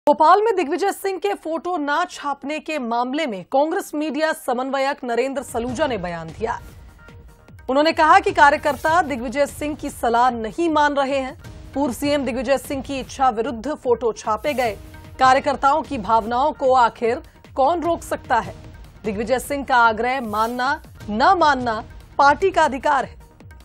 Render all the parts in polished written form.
भोपाल में दिग्विजय सिंह के फोटो न छापने के मामले में कांग्रेस मीडिया समन्वयक नरेंद्र सलूजा ने बयान दिया। उन्होंने कहा कि कार्यकर्ता दिग्विजय सिंह की सलाह नहीं मान रहे हैं। पूर्व सीएम दिग्विजय सिंह की इच्छा विरुद्ध फोटो छापे गए। कार्यकर्ताओं की भावनाओं को आखिर कौन रोक सकता है? दिग्विजय सिंह का आग्रह मानना न मानना पार्टी का अधिकार है।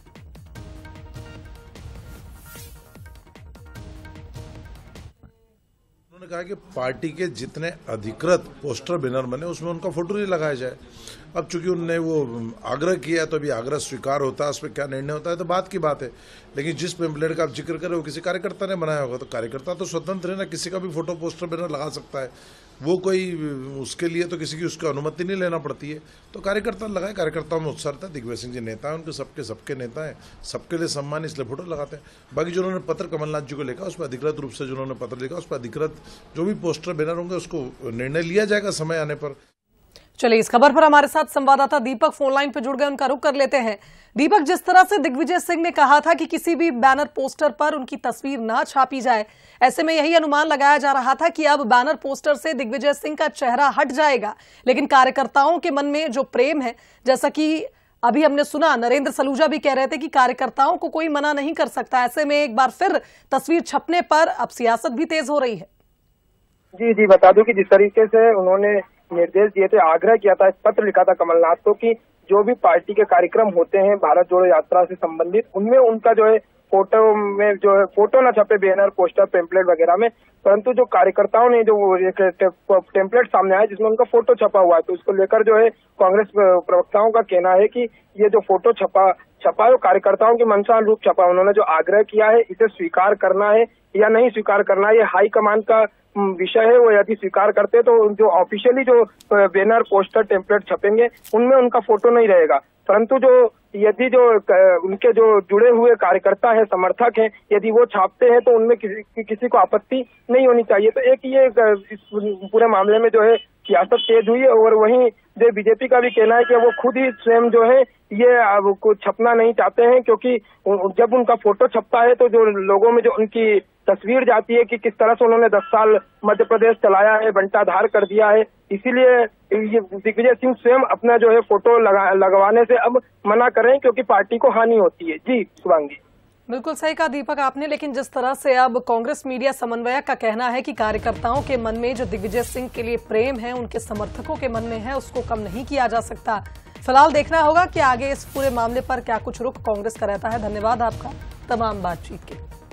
उन्होंने कहा कि पार्टी के जितने अधिकृत पोस्टर बैनर बने उसमें उनका फोटो नहीं लगाया जाए। अब चूंकि उन्होंने वो आग्रह किया है तो अभी आग्रह स्वीकार होता है, उस पर क्या निर्णय होता है तो बात की बात है। लेकिन जिस पेम्पलेट का आप जिक्र करें वो किसी कार्यकर्ता ने बनाया होगा, तो कार्यकर्ता तो स्वतंत्र है ना, किसी का भी फोटो पोस्टर बैनर लगा सकता है। वो कोई उसके लिए तो किसी की उसकी अनुमति नहीं लेना पड़ती है, तो कार्यकर्ता लगाए। कार्यकर्ताओं में उत्साह था। दिग्विजय सिंह जी नेता है, उनके सबके नेता हैं, सबके लिए सम्मान, इसलिए फोटो लगाते हैं। बाकी जो उन्होंने पत्र कमलनाथ जी को लिखा उस पर अधिकृत रूप से जो उन्होंने पत्र लिखा उस पर अधिकृत जो भी पोस्टर बैनर होंगे उसको निर्णय लिया जाएगा समय आने पर। चलिए, इस खबर पर हमारे साथ संवाददाता दीपक फोन लाइन पर जुड़ गए, उनका रुख कर लेते हैं। दीपक, जिस तरह से दिग्विजय सिंह ने कहा था कि किसी भी बैनर पोस्टर पर उनकी तस्वीर ना छापी जाए, ऐसे में यही अनुमान लगाया जा रहा था कि अब बैनर पोस्टर से दिग्विजय सिंह का चेहरा हट जाएगा। लेकिन कार्यकर्ताओं के मन में जो प्रेम है, जैसा कि अभी हमने सुना, नरेंद्र सलूजा भी कह रहे थे कि कार्यकर्ताओं को कोई मना नहीं कर सकता। ऐसे में एक बार फिर तस्वीर छपने पर अब सियासत भी तेज हो रही है। जी, बता दूं कि जिस तरीके से उन्होंने निर्देश दिए थे, आग्रह किया था, पत्र लिखा था कमलनाथ को कि जो भी पार्टी के कार्यक्रम होते हैं भारत जोड़ो यात्रा से संबंधित, उनमें उनका जो है फोटो में जो है फोटो न छपे, बैनर पोस्टर पेम्पलेट वगैरह में। परंतु जो कार्यकर्ताओं ने जो एक टेम्पलेट सामने आया जिसमें उनका फोटो छपा हुआ है, तो उसको लेकर जो है कांग्रेस प्रवक्ताओं का कहना है कि ये जो फोटो छपा है वो कार्यकर्ताओं की मंशा अनुरूप छपा। उन्होंने जो आग्रह किया है इसे स्वीकार करना है या नहीं स्वीकार करना है, ये हाईकमान का विषय है। वो यदि स्वीकार करते तो जो ऑफिशियली जो बैनर पोस्टर टेम्पलेट छपेंगे उनमें उनका फोटो नहीं रहेगा। परंतु जो यदि जो उनके जो जुड़े हुए कार्यकर्ता है, समर्थक हैं, यदि वो छापते हैं तो उनमें किसी को आपत्ति नहीं होनी चाहिए। तो एक ये इस पूरे मामले में जो है सियासत तेज हुई है। और वहीं जो बीजेपी का भी कहना है कि वो खुद ही स्वयं जो है ये कुछ छपना नहीं चाहते हैं, क्योंकि जब उनका फोटो छपता है तो जो लोगों में जो उनकी तस्वीर जाती है कि किस तरह से उन्होंने 10 साल मध्य प्रदेश चलाया है, बंटाधार कर दिया है, इसीलिए ये दिग्विजय सिंह स्वयं अपना जो है फोटो लगवाने से अब मना करें, क्योंकि पार्टी को हानि होती है। जी शुभांगी, बिल्कुल सही कहा दीपक आपने। लेकिन जिस तरह से अब कांग्रेस मीडिया समन्वयक का कहना है कि कार्यकर्ताओं के मन में जो दिग्विजय सिंह के लिए प्रेम है, उनके समर्थकों के मन में है, उसको कम नहीं किया जा सकता। फिलहाल देखना होगा कि आगे इस पूरे मामले पर क्या कुछ रुख कांग्रेस का रहता है। धन्यवाद आपका तमाम बातचीत के लिए।